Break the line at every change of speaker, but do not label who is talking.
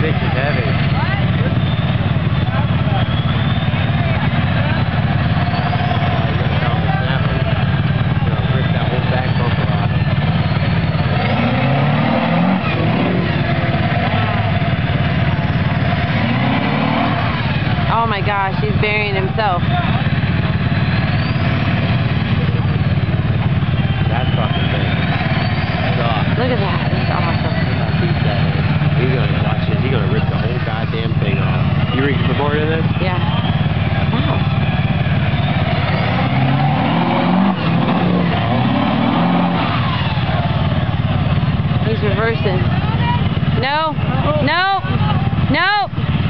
bitch is heavy.
Oh my gosh, he's burying himself.
That's fucking big.
Look at that. That's awesome.
He's gonna watch this. He's gonna rip the whole goddamn thing off. You recording this?
Yeah. Wow. He's reversing. No. No. No.